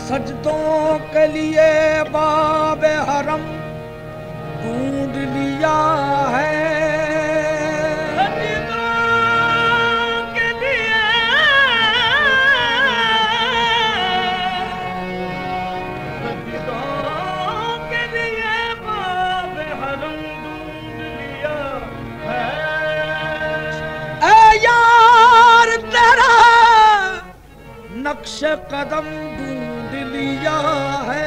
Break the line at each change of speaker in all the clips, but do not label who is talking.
सजदों के लिए बाब हरम ढूंढ लिया है। नक्श कदम ढूंढ लिया है।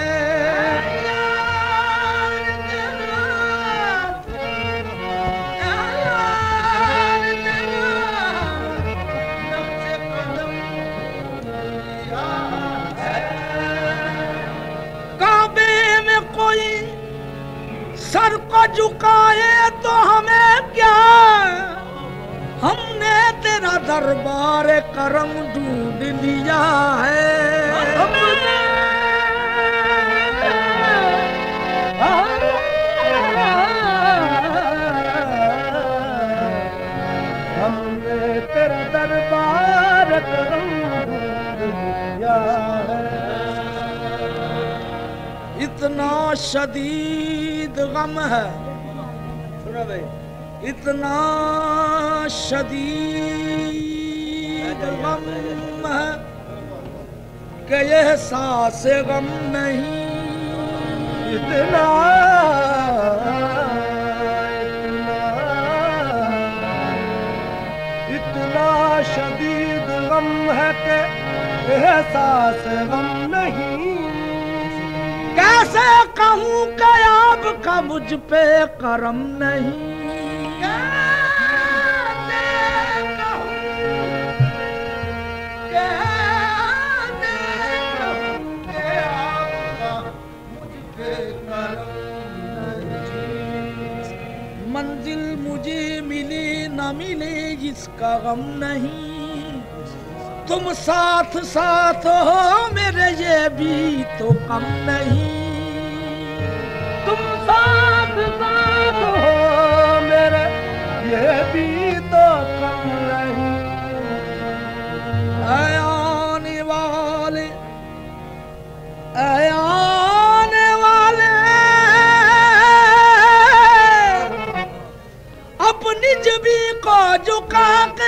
काबे में कोई सर को झुकाए तो हमें क्या, हमने तेरा दरबार करम ढूंढ लिया है। हमने तेरा दरबार करम ढूंढ लिया है। इतना शदीद गम है, सुनो भाई, इतना शदीद गम है कि यह सांस गम नहीं। इतना शदीद गम है कि यह सांस गम नहीं। कैसे कहूँ कि आपका मुझ पे करम नहीं। मंजिल मुझे मिले न मिले जिसका गम नहीं। तुम साथ साथ हो मेरे ये भी तो कम नहीं। तुम साथ साथ हो मेरे ये भी तो कम नहीं। आने वाले अपनी जबी को झुका के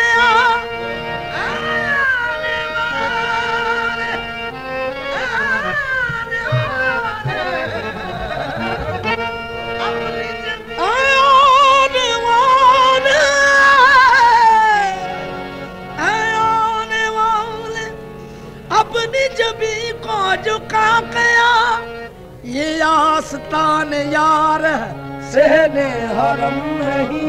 अपनी जबी को झुका गया। ये आस्तान यार है सहने हरम नहीं।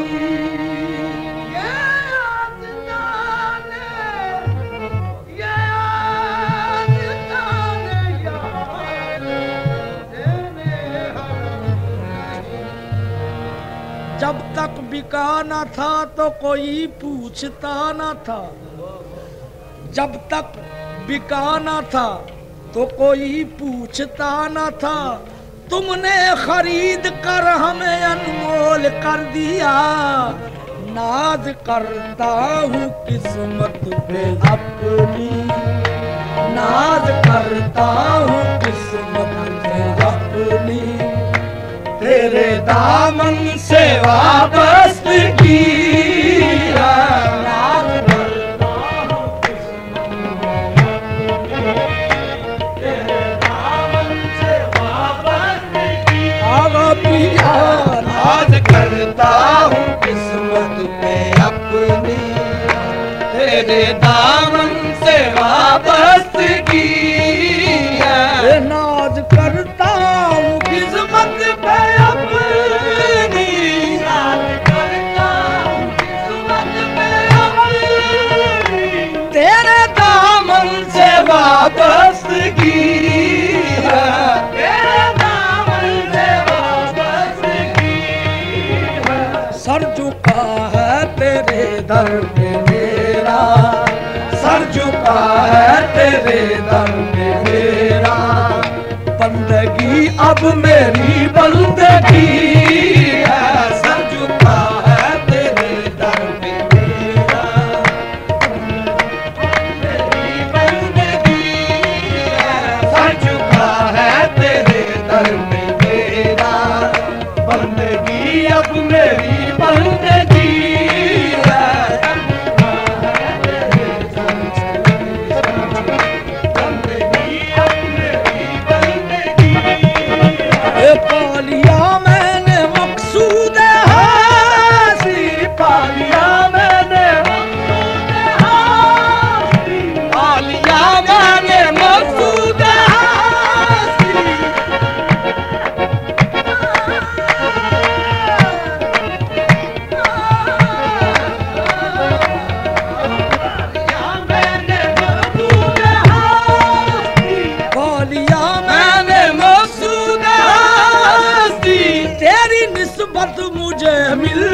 जब तक बिका न था तो कोई पूछता न था। जब तक बिका न था तो कोई पूछता न था। तुमने खरीद कर हमें अनमोल कर दिया। नाज करता हूँ किस्मत पे अपनी, नाज करता हूँ किस्मत पे अपनी। तेरे दामन से वाबस्तगी नाज करता हूँ किस्मत पे अपनी। तेरे दामन से वाबस्तगी है। नाज करता हूँ किस्मत पे अपनी, नाज करता हूँ किस्मत पे अपनी। तेरे दामन से वाबस्तगी है। सर झुका है तेरे दर पे मेरा, सर झुका है तेरे दर पे मेरा। बंदगी अब मेरी बंदगी है। सर झुका है तेरे दर पे मेरा, मेरी बंदगी है। सर झुका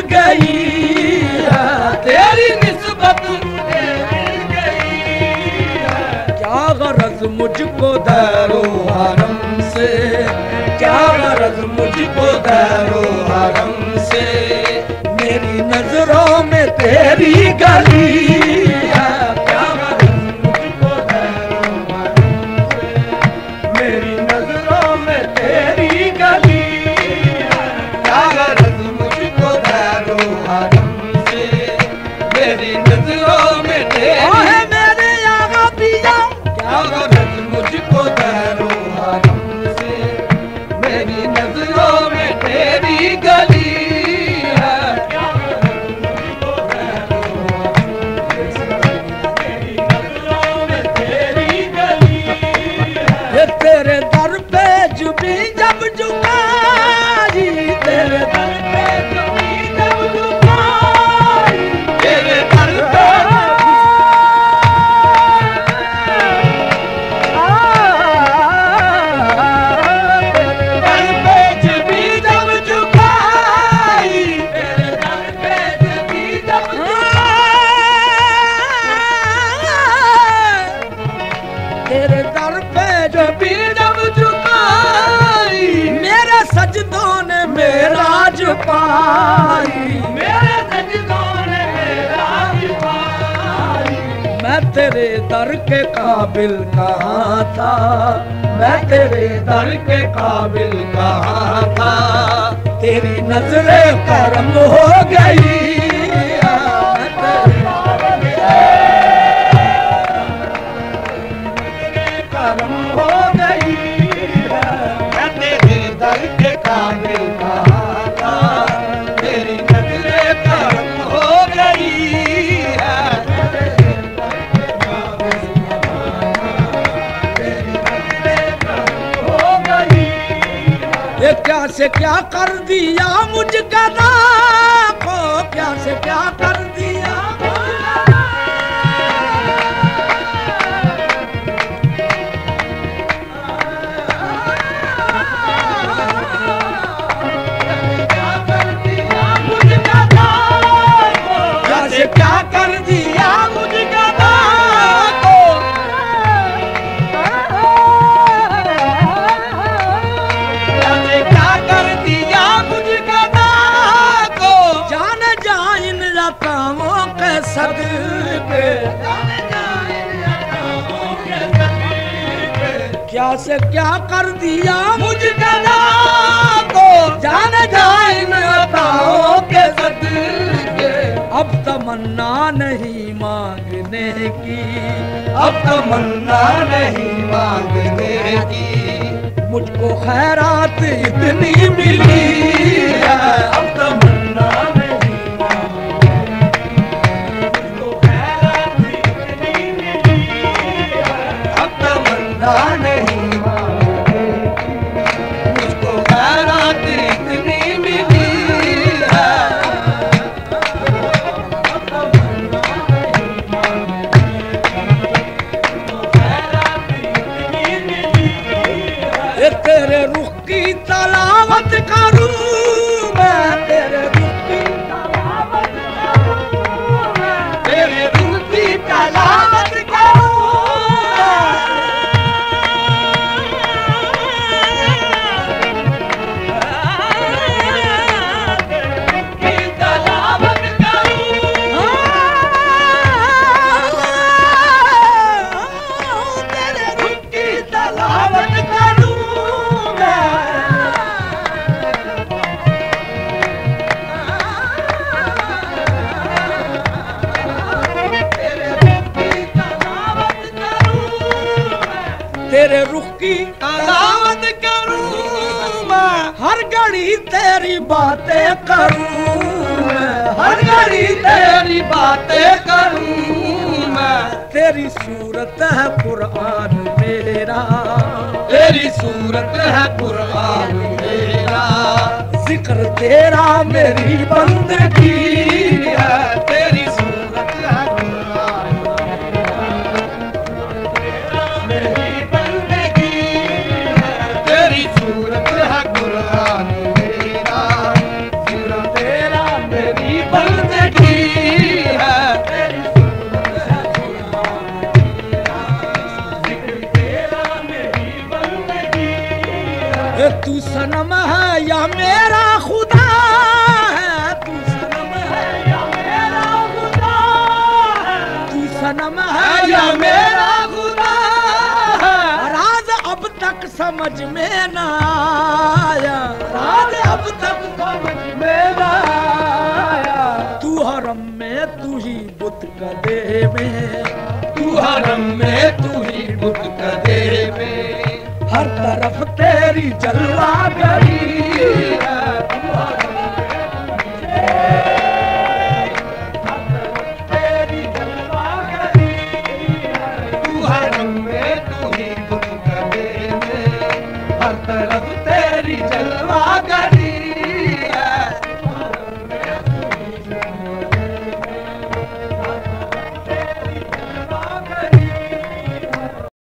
गई है, तेरी निस्बत मिल गई है। क्या गरज मुझको दरो हरम से, क्या गरज मुझको दरो हरम से, मेरी नजरों में तेरी गली है। क्या गरज मुझको दरो हरम से, मेरी नजरों में तेरी गली है। क्या गरज मुझको दरो हरम से, मेरी नजरों में तेरी मेरे आगा पिया। क्या गरज मुझको दरो हरम से, मेरी नजरों में तेरी गली है। क्या गरज मुझको दरो हरम से, मेरी नजरों में तेरी गली है। ये तेरे दर पे जुबी जब झुकाई, तेरे दर पे जुबी जब झुकाई, तेरे दर पे तेरे दर पे जब झुकाई, मेरे सजदों ने मेराज पाई, मेरे सजदों ने मेराज पाई। मैं तेरे दर के काबिल कहाँ था, मैं तेरे दर के काबिल कहाँ था, तेरी नजरे करम हो गई। करम हो गई, मैं तेरे दर के काबिल कहाँ था, तेरी नजरे करम हो गई है। तेरी नजरे करम हो गई। ये क्या से क्या कर दिया मुझ गदा को, क्या से क्या कर दिया क्या कर दिया मुझ गदा को, क्या कर दिया मुझ गदा को, जाने जा इन लताओं के सदके, क्या से क्या कर दिया मुझ गदा को, जाने जा इन लताओं के सदके। अब तमन्ना नहीं मांगने की, अब तमन्ना नहीं मांगने की, मुझको खैरात इतनी मिली है। अब तमन्ना नहीं मांगने की, मुझको खैरात इतनी मिली है। अब तमन्ना नहीं मांगने की, मुझको खैरात इतनी मिली है। तेरे रुख की तलावत करूं मैं, तेरे रुख की तलावत करूं मैं, तेरे रुख की तलावत करूं तेरे रुख की तलावत करूं, तेरे रुख की तलावत करूं। तेरे रुख की तलावत करूं मैं, हर घड़ी तेरी बातें करूं मैं, हर घड़ी तेरी बातें करूं मैं। तेरी सूरत है कुरान मेरा, तेरी सूरत है कुरान मेरा, जिक्र तेरा मेरी बंदगी है। तेरी सूरत है कुरान मेरी बंदगी है, तेरी सूरत है कुरान मेरा, जिक्र तेरा मेरी मेरा खुदा है, तू सनम है या मेरा खुदा है, तू सनम है या मेरा खुदा है। राज अब तक समझ में ना आया, राज अब तक समझ में ना आया। तू हरम में तू ही बुत कदे में, तू हरम में तू ही बुत कदे में, हर तरफ तेरी जलवागरी है। तू हरम में तेरी जलवागरी है, तू हरम में तू ही बुत कदे में, हर तरफ तेरी जलवागरी